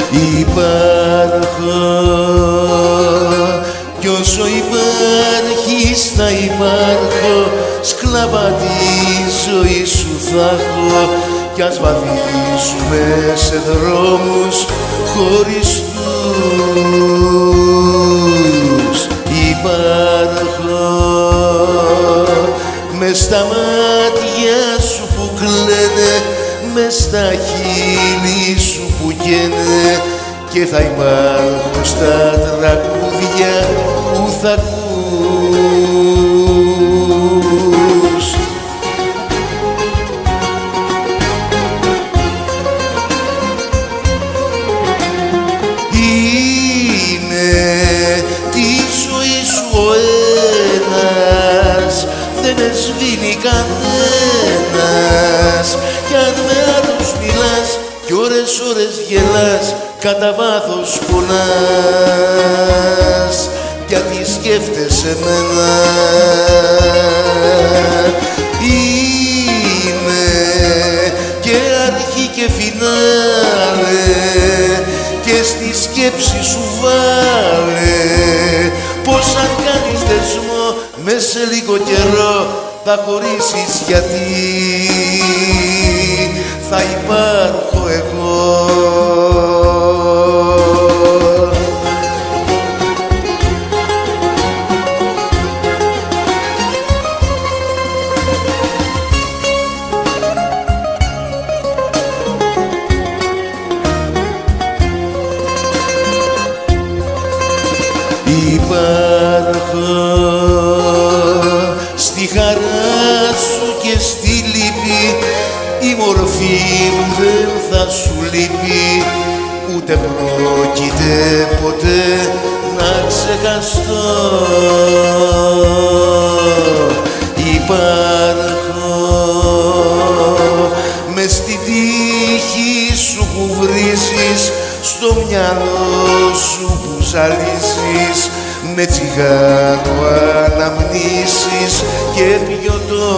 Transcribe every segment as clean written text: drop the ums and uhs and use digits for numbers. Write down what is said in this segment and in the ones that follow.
Υπάρχω κι όσο υπάρχεις θα υπάρχω, σκλάβα τη ζωή σου θα έχω, κι ας βαδίσουμε σε δρόμους χωριστούς. Υπάρχω μες στα μάτια σου που κλαίνε, μες στα χείλη σου που καίνε, και θα υπάρχω στα τραγούδια που θα ακούς. Είναι τη ζωή σου ο ένας, δεν με σβήνει κανένας, κι αν με άλλους μιλάς κι ώρες γελάς, κατά βάθος πονάς, γιατί σκέφτεσαι εμένα. Είμαι και αρχή και φινάλε, και στη σκέψη σου βάλε πως αν κάνεις δεσμό μες σε λίγο καιρό θα χωρίσεις, γιατί θα υπάρχω εγώ. Υπάρχω στη χαρά σου και στη λύπη, η μορφή μου δεν θα σου λείπει, ούτε πρόκειται ποτέ να ξεχαστώ. Υπάρχω μες στην τύχη σου που βρίζεις, στο μυαλό σου που ζαλίζεις, με τσιγάρο αναμνήσεις και πιωτό.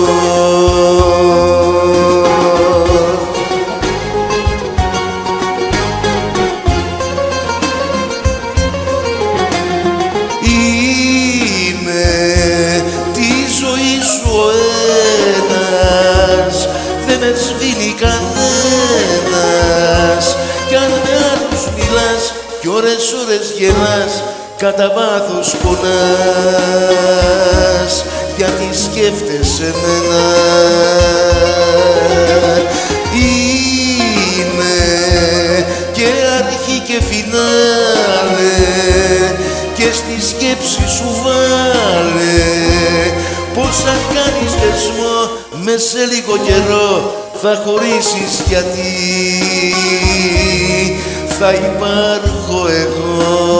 Είμαι τη ζωή σου ο ένας, δεν με σβήνει κανένας, κι αν με άλλους μιλάς κι ώρες γελάς, κατά βάθος πονάς, γιατί σκέφτεσαι εμένα. Είμαι και αρχή και φινάλε, και στη σκέψη σου βάλε πως αν κάνεις δεσμό μες σε λίγο καιρό θα χωρίσεις, γιατί θα υπάρχω εγώ.